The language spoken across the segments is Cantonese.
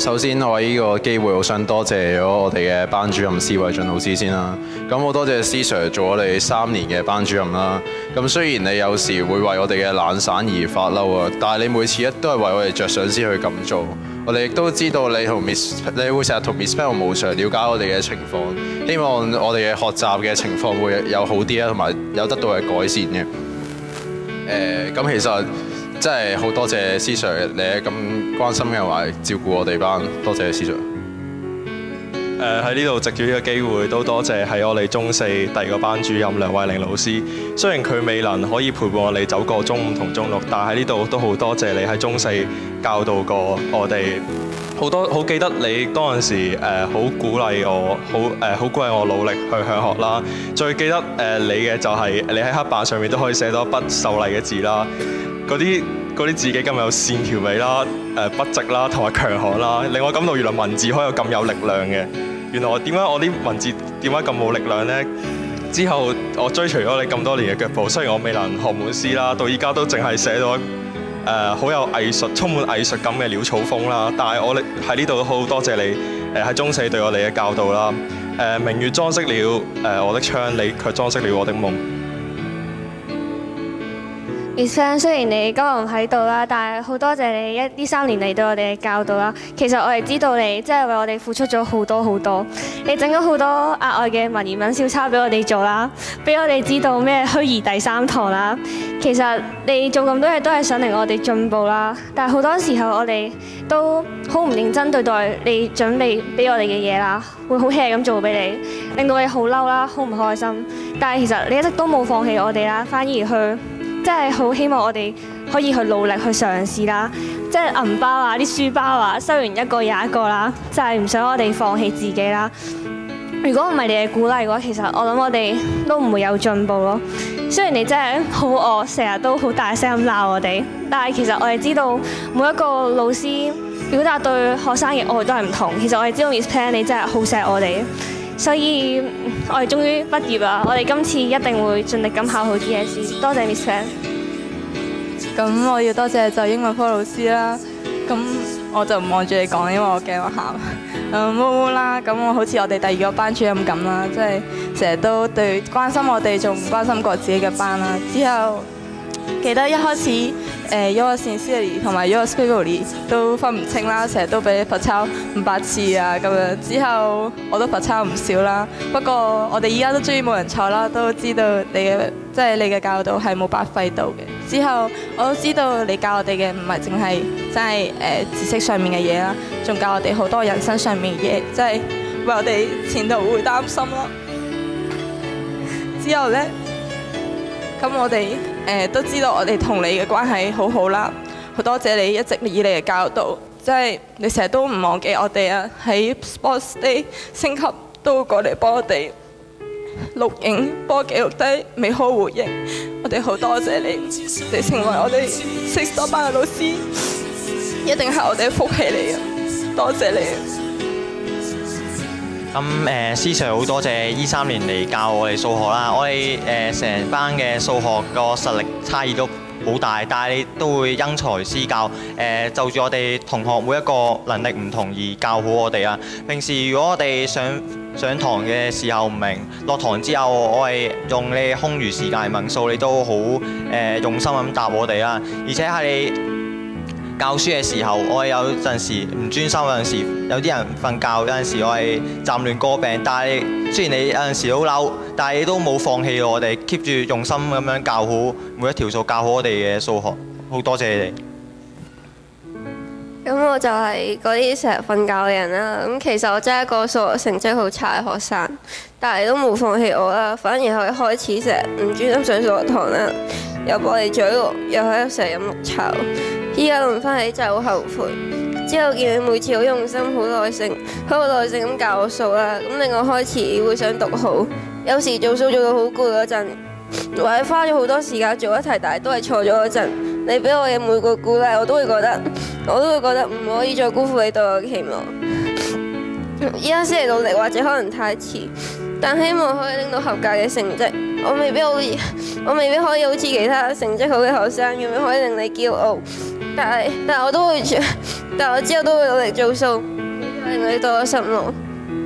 首先我喺呢個機會，好想多謝咗我哋嘅班主任施偉俊老師先啦。咁好多謝施 Sir 做我哋3年嘅班主任啦。咁雖然你有時會為我哋嘅懶散而發嬲啊，但係你每次都係為我哋着想先去咁做。我哋亦都知道你會成日同 Miss Pan 同毛 Sir 了解我哋嘅情況，希望我哋嘅學習嘅情況會有好啲啦，同埋有得到嘅改善嘅。咁其實真係好多謝施 Sir 你咁關心嘅話照顧我哋班，多謝施 Sir。 喺呢度藉住呢個機會都多謝喺我哋中四第2個班主任梁慧玲老師。雖然佢未能可以陪伴我哋走過中5同中6，但係喺呢度都好多謝你喺中4教導過我哋好記得你嗰陣時好鼓勵我，好鼓勵我努力去向學啦。最記得你嘅就係你喺黑板上面都可以寫到一筆秀麗嘅字啦。嗰啲字幾咁有線條美啦，筆直啦，同埋強悍啦，令我感到原來文字可以有咁有力量嘅。原來點解我啲文字點解咁冇力量呢？之後我追隨咗你咁多年嘅腳步，雖然我未能學滿詩啦，到依家都淨係寫到好有藝術、充滿藝術感嘅潦草風啦。但係我哋喺呢度都好多謝你喺中四對我哋嘅教導啦。明月裝飾了我的窗，你卻裝飾了我的夢。 Miss Pan， 雖然你今日唔喺度啦，但係好多謝你呢3年嚟對我哋嘅教導啦。其實我哋知道你真係為我哋付出咗好多好多，你整咗好多額外嘅文言文小抄俾我哋做啦，俾我哋知道咩虛擬第3堂啦。其實你做咁多嘢都係想令我哋進步啦，但係好多時候我哋都好唔認真對待你準備俾我哋嘅嘢啦，會好 hea 咁做俾你，令到你好嬲啦，好唔開心。但係其實你一直都冇放棄我哋啦，反而去真係好希望我哋可以去努力去嘗試啦，即係銀包啊、啲書包啊，收完一個又一個啦，就係唔想我哋放棄自己啦。如果唔係你嘅鼓勵嘅話，其實我諗我哋都唔會有進步咯。雖然你真係好惡，成日都好大聲咁鬧我哋，但係其實我哋知道每一個老師表達對學生嘅愛都係唔同。其實我哋知道 Miss Pan 你真係好錫我哋，所以我哋終於畢業啦！我哋今次一定會盡力咁考好啲嘢先。多謝 Miss Pan。 咁我要多謝就英文科老師啦。咁我就唔望住你講，因為我驚我喊。毛啦，咁我好似我哋第2個班主任咁啦，即係成日都對關心我哋，仲唔關心過自己嘅班啦。之後記得一開始Yours Sincerely 同埋Yours Faithfully 都分唔清啦，成日都俾你罰抄500次啊咁樣。之後我都罰抄唔少啦。不過我哋依家都終於冇人錯啦，都知道你嘅教導係冇白費到嘅。之後我都知道你教我哋嘅唔係淨係真係知識上面嘅嘢啦，仲教我哋好多人生上面嘅嘢，即係為我哋前途會擔心啦。之後呢，咁我哋都知道我哋同你嘅關係好好啦，好多謝你一直以嚟嘅教導，即係你成日都唔忘記我哋啊，喺 Sports Day 升級都會過嚟幫我哋錄影，幫我記錄低美好回憶。我哋好多謝你，你成為我哋6多班嘅老師，一定係我哋嘅福氣嚟嘅，多謝你。 咁施 Sir 好多謝呢3年嚟教我哋數學啦，我哋成班嘅數學個實力差異都好大，但係你都會因材施教，就住我哋同學每一個能力唔同而教好我哋啊。平時如果我哋上堂嘅時候唔明，落堂之後我係用你空餘時間嚟問數，你都好用心咁答我哋啦。而且係你教書嘅時候，我係有陣時唔專心，有陣時有啲人瞓覺，有陣時我係站亂過病。但係雖然你有陣時好嬲，但係你都冇放棄我哋 keep 住用心咁樣教好每一條數，教好我哋嘅數學。好多謝你哋。 咁我就係嗰啲成日瞓覺嘅人啦。咁其實我真係一個數學成績好差嘅學生，但係都冇放棄我啦。反而係開始成日唔專心上數學堂啦，又幫你嘴我，又喺度成日飲綠茶。依家諗翻起真係好後悔。之後見你每次好用心、好耐性咁教我數啦，咁令我開始會想讀好。有時做數做到好攰嗰陣，或者花咗好多時間做一題，但係都係錯咗嗰陣，你俾我嘅每個鼓勵，我都會覺得唔可以再辜負你對我嘅期望。依家先嚟努力，或者可能太遲，但希望可以拎到合格嘅成績。我未必可以好似其他成績好嘅學生咁樣可以令你驕傲，但我之後都會努力做數， 令你對我失望。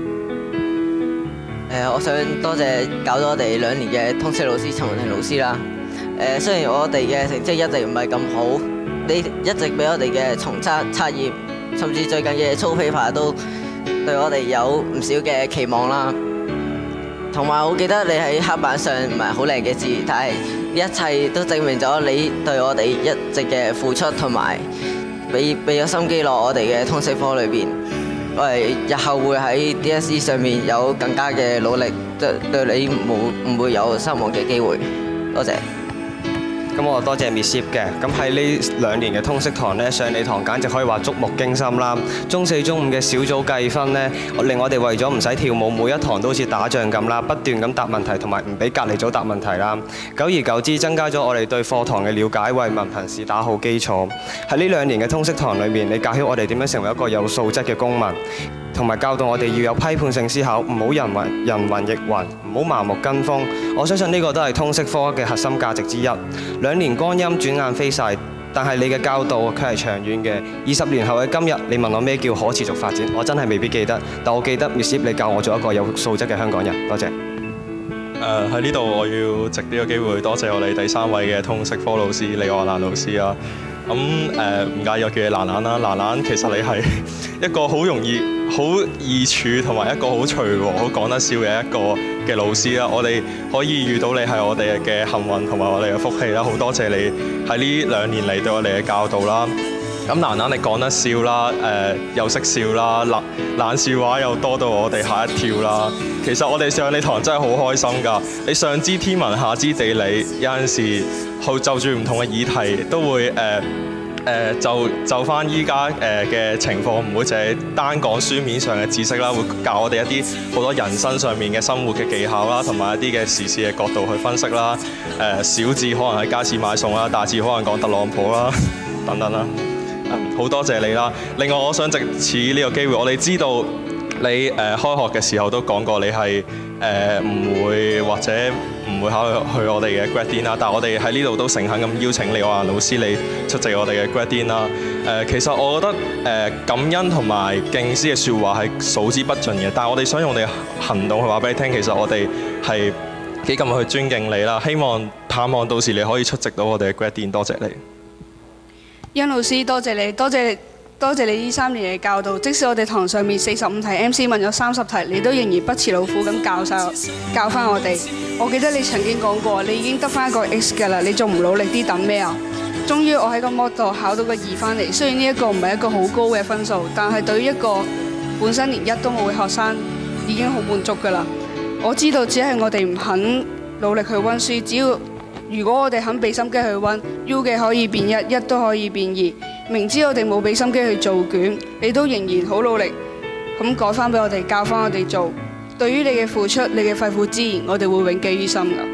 我想多謝教咗我哋2年嘅通識老師陳文婷老師啦。雖然我哋嘅成績一直唔係咁好，你一直俾我哋嘅重測測驗，甚至最近嘅操 paper 都對我哋有唔少嘅期望啦。同埋我記得你喺黑板上唔係好靚嘅字，但係呢一切都證明咗你對我哋一直嘅付出，同埋俾咗心機落我哋嘅通識科裏邊。我哋日後會喺 DSE 上面有更加嘅努力，對你唔會有失望嘅機會。多謝。 咁我多謝 Miss Yip 嘅。咁喺呢2年嘅通識堂呢，上你堂簡直可以話觸目驚心啦。中4、中5嘅小組計分呢，令我哋為咗唔使跳舞，每一堂都好似打仗咁啦，不斷咁答問題，同埋唔俾隔離組答問題啦。久而久之，增加咗我哋對課堂嘅了解，為文憑試打好基礎。喺呢2年嘅通識堂裏面，你教曉我哋點樣成為一個有素質嘅公民，同埋教導我哋要有批判性思考，唔好人云亦云，唔好盲目跟風。我相信呢個都係通識科嘅核心價值之一。2年光陰轉眼飛逝，但係你嘅教導佢係長遠嘅。20年後嘅今日，你問我咩叫可持續發展，我真係未必記得，但我記得 Miss Yip 你教我做一個有素質嘅香港人。多謝。 喺呢度我要藉呢個機會多謝我哋第3位嘅通識科老師李愛蘭老師啊。咁唔介意我叫你蘭蘭啦。蘭蘭其實你係一個好容易、好易處同埋一個好隨和、好講得笑嘅一個嘅老師啦。我哋可以遇到你係我哋嘅幸運同埋我哋嘅福氣啦。好多謝你喺呢2年嚟對我哋嘅教導啦。咁蘭蘭你講得笑啦，又識笑啦，冷笑話又多到我哋嚇一跳啦。其實我哋上你堂真係好開心㗎。你上知天文下知地理，有陣時去就住唔同嘅議題都會就翻依家嘅情況，唔會淨係單講書面上嘅知識啦，會教我哋一啲好多人生上面嘅生活嘅技巧啦，同埋一啲嘅時事嘅角度去分析啦。小至可能喺街市買餸啦，大至可能講特朗普啦等等啦。好多謝你啦！另外，我想藉此呢個機會，我哋知道你開學嘅時候都講過你係唔會或者唔會考慮去我哋嘅 Grad Din 啦，但係我哋喺呢度都誠懇咁邀請李愛蘭老師你出席我哋嘅 Grad Din 啦。其實我覺得感恩同埋敬師嘅説話係數之不盡嘅，但係我哋想用我哋行動去話俾你聽，其實我哋係幾咁去尊敬你啦。希望盼望到時你可以出席到我哋嘅 Grad Din，多謝你。 殷老師，多謝你，多謝你呢3年嘅教導。即使我哋堂上面45題 MC 問咗30題，你都仍然不辭勞苦咁教翻我哋。我記得你曾經講過，你已經得翻一個 X 㗎啦，你仲唔努力啲等咩啊？終於我喺個 mod 度考到個2翻嚟，雖然呢一個唔係一個好高嘅分數，但係對於一個本身連1都冇嘅學生已經好滿足㗎啦。我知道只係我哋唔肯努力去温書，如果我哋肯俾心機去温 ，U 嘅可以變1，1都可以變2。明知我哋冇俾心機去做卷，你都仍然好努力咁改翻俾我哋，教翻我哋做。對於你嘅付出，你嘅肺腑之言，我哋會永記於心㗎。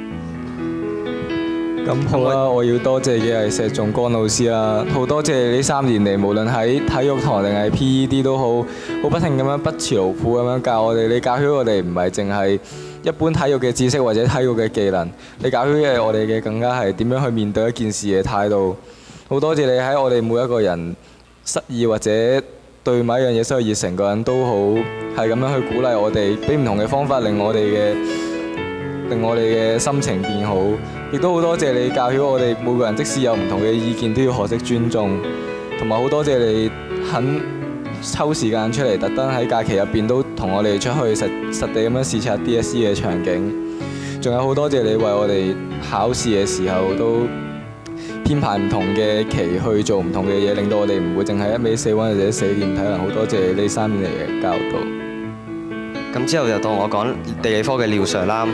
咁好啦，我要多謝嘅係石仲光老師啦，好多謝你呢3年嚟，無論喺體育堂定係 PED 都好不停咁樣不辭勞苦咁樣教我哋。你教曉我哋唔係淨係一般體育嘅知識或者體育嘅技能，你教曉嘅我哋嘅更加係點樣去面對一件事嘅態度。好多謝你喺我哋每一個人失意或者對某一樣嘢失去熱誠個人都好，係咁樣去鼓勵我哋，俾唔同嘅方法令我哋嘅心情變好。亦都好多謝你教曉我哋每個人，即使有唔同嘅意見都要學識尊重。同埋好多謝你肯抽時間出嚟，特登喺假期入邊都同我哋出去實地咁樣視察 DSE 嘅場景。仲有好多謝你為我哋考試嘅時候都編排唔同嘅期去做唔同嘅嘢，令到我哋唔會淨係一味死温或者死練體能。好多謝呢3年嚟嘅教導。 咁之後就到我講地理科嘅廖 Sir 啦。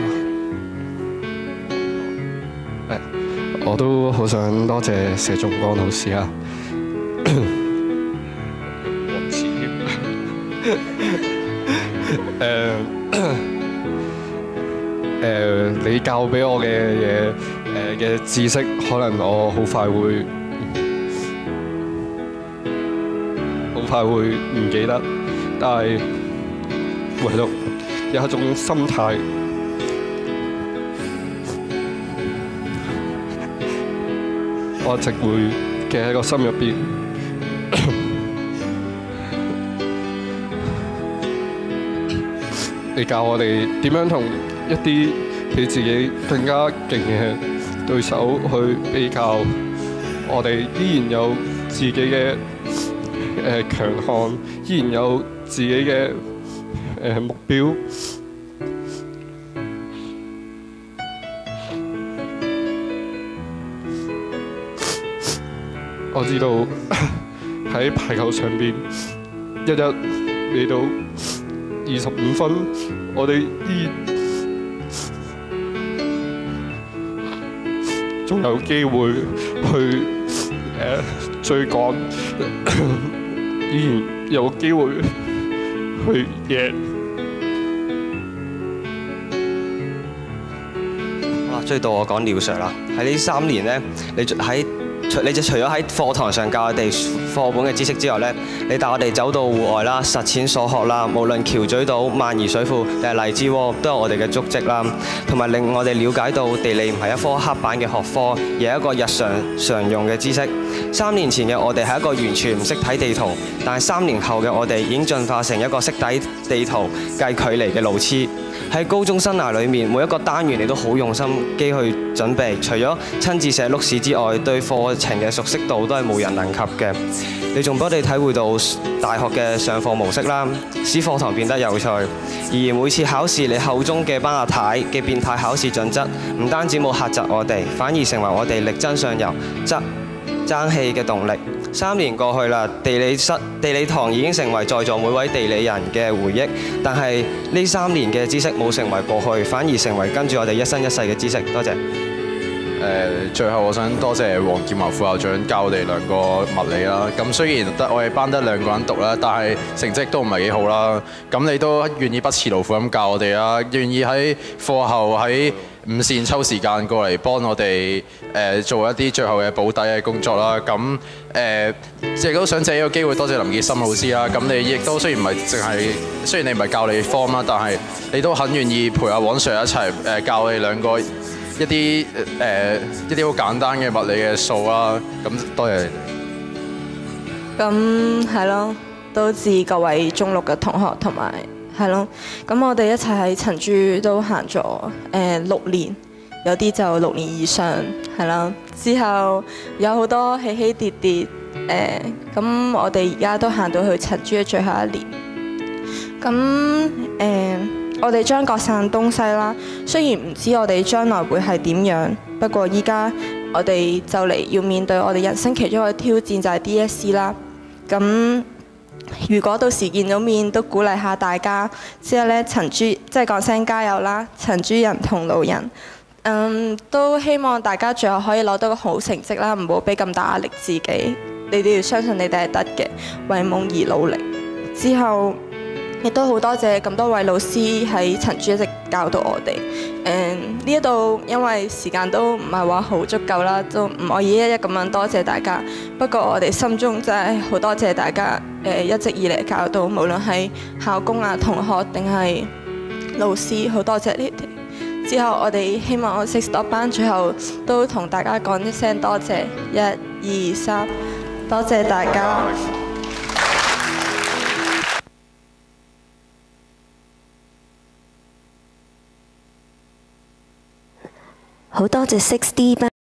我都好想多謝石仲光老師啊。你教俾我嘅嘢嘅知識，可能我好快會唔記得，但係唯獨有一種心態，我一直會記喺個心入邊。 你教我哋點樣同一啲比自己更加勁嘅對手去比較，我哋依然有自己嘅強項，依然有自己嘅目標。我知道喺排球場邊一嚟到25分，我哋依然仲有機會去追趕，依然有機會去贏。 好啦，追到我講廖 Sir 啦，喺呢3年呢，你除咗喺課堂上教我哋課本嘅知識之外呢，你帶我哋走到戶外啦，實踐所學啦，無論橋咀島、萬宜水庫定係荔枝窩，都有我哋嘅足跡啦，同埋令我哋了解到地理唔係一科刻板嘅學科，而係一個日常用嘅知識。3年前嘅我哋係一個完全唔識睇地圖，但係3年後嘅我哋已經進化成一個識睇地圖、計距離嘅路痴。喺高中生涯裏面，每一個單元你都好用心機去準備，除咗親自寫碌屎之外，對課程嘅熟悉度都係無人能及嘅。你仲俾我哋體會到大學嘅上課模式啦，使課堂變得有趣。而每次考試，你口中嘅班阿太嘅變態考試準則，唔單止冇嚇窒我哋，反而成為我哋力爭上游、爭氣嘅動力。3年過去啦，地理堂已經成為在座每位地理人嘅回憶，但係呢3年嘅知識冇成為過去，反而成為跟住我哋一生一世嘅知識。多謝。 最後我想多謝黃劍華副校長教我哋2個物理啦。咁雖然我哋班得2個人讀啦，但係成績都唔係幾好啦。咁你都願意不辭勞苦咁教我哋啦，願意喺課後喺午膳抽時間過嚟幫我哋做一啲最後嘅補底嘅工作啦。咁亦都想借呢個機會多謝林傑森老師啦。咁你亦都雖然唔係雖然你唔係教你 form 啦，但係你都很願意陪阿黃 Sir 一齊教我哋2個一啲好簡單嘅物理嘅數啦。咁多謝你哋。 咁係咯，都致各位中六嘅同學同埋係咯。咁我哋一齊喺陳珠都行咗6年，有啲就6年以上係啦。之後有好多起起跌跌咁我哋而家都行到去陳珠嘅最後1年。咁我哋將各散東西啦，雖然唔知我哋將來會係點樣，不過依家我哋就嚟要面對我哋人生其中一個挑戰就係 DSE 啦。咁如果到時見到面，都鼓勵下大家。之後呢，陳珠即係講聲加油啦，陳珠人同路人。都希望大家最後可以攞到個好成績啦，唔好俾咁大壓力自己。你哋要相信你哋係得嘅，為夢而努力。之後亦都好多謝咁多位老師喺陳珠一直教導我哋。呢一度因為時間都唔係話好足夠啦，都唔可以一一咁樣多謝大家。不過我哋心中真係好多謝大家一直以嚟教導，無論係校工啊、同學定係老師，好多謝你哋。之後我哋希望我6 Stop 班最後都同大家講一聲多謝，1、2、3，多謝大家。 好多謝6D 班。